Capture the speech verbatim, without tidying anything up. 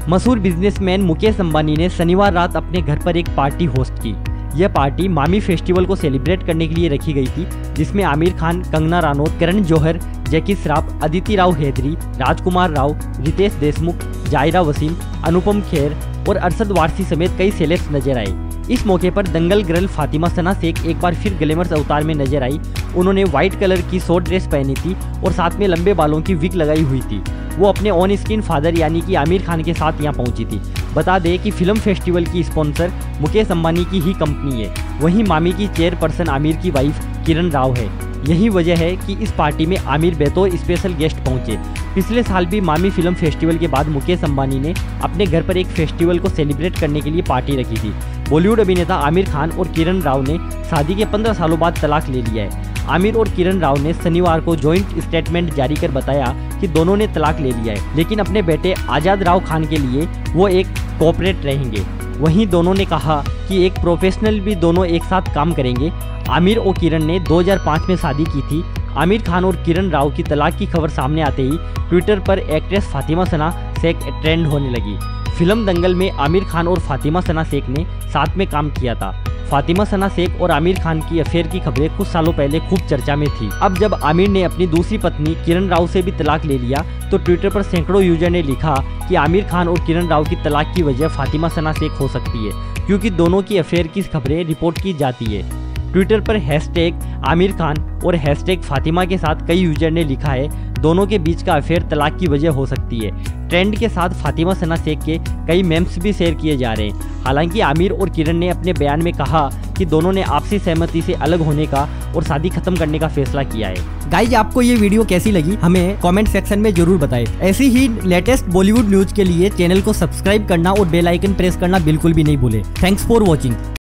मशहूर बिजनेसमैन मुकेश अंबानी ने शनिवार रात अपने घर पर एक पार्टी होस्ट की। यह पार्टी मामी फेस्टिवल को सेलिब्रेट करने के लिए रखी गई थी, जिसमें आमिर खान, कंगना रनौत, करण जौहर, जैकी श्रॉफ, अदिति राव हैदरी, राजकुमार राव, रितेश देशमुख, जायरा वसीम, अनुपम खेर और अरशद वारसी समेत कई सेलेब्स नजर आए। इस मौके पर दंगल गर्ल फातिमा सना शेख एक बार फिर ग्लैमरस अवतार में नजर आई। उन्होंने व्हाइट कलर की शॉर्ट ड्रेस पहनी थी और साथ में लंबे बालों की विग लगाई हुई थी। वो अपने ऑन स्क्रीन फादर यानी कि आमिर खान के साथ यहाँ पहुंची थी। बता दें कि फिल्म फेस्टिवल की स्पॉन्सर मुकेश अंबानी की ही कंपनी है। वहीं मामी की चेयरपर्सन आमिर की वाइफ किरण राव है। यही वजह है कि इस पार्टी में आमिर बतौर स्पेशल गेस्ट पहुंचे। पिछले साल भी मामी फिल्म फेस्टिवल के बाद मुकेश अंबानी ने अपने घर पर एक फेस्टिवल को सेलिब्रेट करने के लिए पार्टी रखी थी। बॉलीवुड अभिनेता आमिर खान और किरण राव ने शादी के पंद्रह सालों बाद तलाक ले लिया है। आमिर और किरण राव ने शनिवार को जॉइंट स्टेटमेंट जारी कर बताया कि दोनों ने तलाक ले लिया है, लेकिन अपने बेटे आजाद राव खान के लिए वो एक कोऑपरेट रहेंगे। वहीं दोनों ने कहा कि एक प्रोफेशनल भी दोनों एक साथ काम करेंगे। आमिर और किरण ने दो हज़ार पाँच में शादी की थी। आमिर खान और किरण राव की तलाक की खबर सामने आते ही ट्विटर पर एक्ट्रेस फातिमा सना शेख ट्रेंड होने लगी। फिल्म दंगल में आमिर खान और फातिमा सना शेख ने साथ में काम किया था। फातिमा सना शेख और आमिर खान की अफेयर की खबरें कुछ सालों पहले खूब चर्चा में थी। अब जब आमिर ने अपनी दूसरी पत्नी किरण राव से भी तलाक ले लिया तो ट्विटर पर सैकड़ों यूजर ने लिखा कि आमिर खान और किरण राव की तलाक की वजह फातिमा सना शेख हो सकती है, क्योंकि दोनों की अफेयर की खबरें रिपोर्ट की जाती है। ट्विटर पर हैशटैग आमिर खान और हैशटैग फातिमा के साथ कई यूजर ने लिखा है दोनों के बीच का अफेयर तलाक की वजह हो सकती है। ट्रेंड के साथ फातिमा सना शेख के कई मेम्स भी शेयर किए जा रहे हैं। हालांकि आमिर और किरण ने अपने बयान में कहा कि दोनों ने आपसी सहमति से अलग होने का और शादी खत्म करने का फैसला किया है। गाइज, आपको ये वीडियो कैसी लगी हमें कमेंट सेक्शन में जरूर बताएं। ऐसी ही लेटेस्ट बॉलीवुड न्यूज के लिए चैनल को सब्सक्राइब करना और बेल आइकन प्रेस करना बिल्कुल भी नहीं भूलें। Thanks for watching.